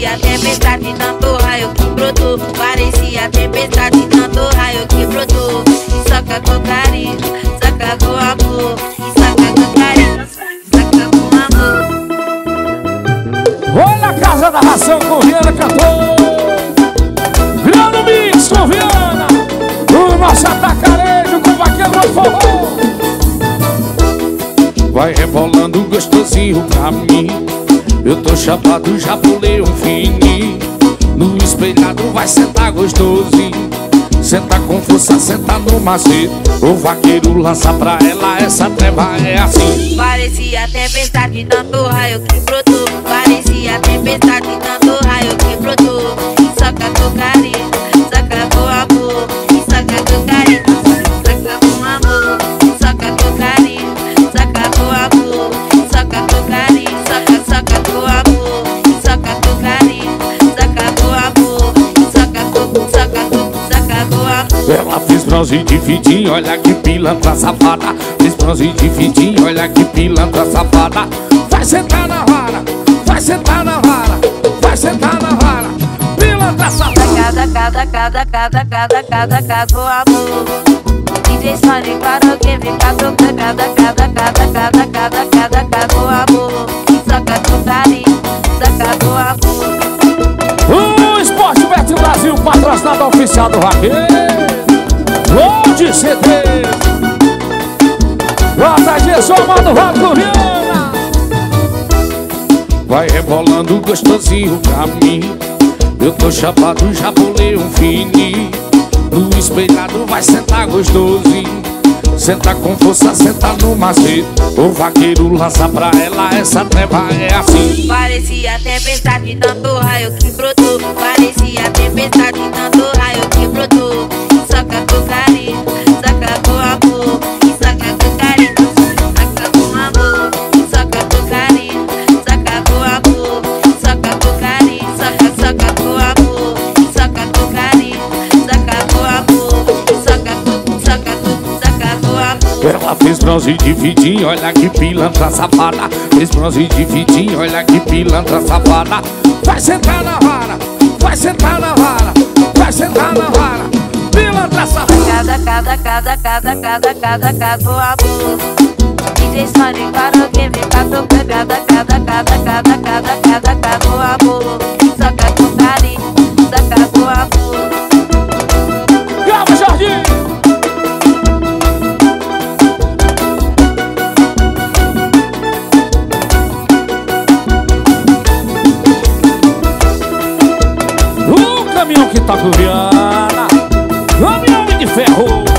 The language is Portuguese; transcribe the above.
Parecia tempestade, tanto raio que brotou. Parecia tempestade, tanto raio que brotou. E saca com carinho, saca com amor. E saca com carinho, saca com amor. Olha a Casa da Ração com Viana cantor. Grande mix com Viana. O nosso atacarejo com vaqueiro no forró. Vai rebolando gostosinho pra mim. Eu tô chapado, já pulei um fininho. No espelhado vai sentar gostosinho. Senta com força, senta no macete. O vaqueiro lança pra ela, essa treva é assim. Parecia tempestade, tanto raio que brotou. Parecia tempestade, tanto raio que brotou. E saca com carinho, saca com amor. E saca com carinho, saca com amor. Saca com carinho, saca com amor. Saca com carinho, saca com amor. Saca com carinho, saca com amor. Saca com amor. Ela fez bronze de fitinho, olha que pilantra safada. Fez bronze de fitinho, olha que pilantra safada. Vai sentar na vara, vai sentar na vara, vai sentar na vara. Pilantra safada. Cada com amor. DJ Sonic parou que me catou. Cada com amor. Saca com carinho, saca com amor. O Esporte Bet Brasil, patrocinador oficial do vaqueiro. Onde CD JG, só manda o vaqueiro Viana. Vai rebolando gostosinho pra mim. Eu tô chapado, já pulei um fininho. No espelhado vai sentar gostosinho. Senta com força, senta no macete. O vaqueiro lança pra ela, essa treva é assim. Parecia tempestade, tanto raio que brotou. Parecia tempestade, tanto raio que brotou. Saca com carinho, saca com amor. Saca com carinho, saca com amor. Saca com carinho, saca com amor. Saca com carinho, saca com amor. Saca com carinho, saca com amor. Saca com amor. Ela fez bronze de fitinho, olha que pilantra safada. Fez bronze de fitinho, olha que pilantra safada. Vai sentar na vara, vai sentar na vara, vai sentar na vara. Pilantra safada. Cada com amor. DJ Sonic parou que me catou. Cada com amor. Saca com carinho, saca com amor. Grava, Jorginho. O caminhão que toca o Viana, caminhão de ferro.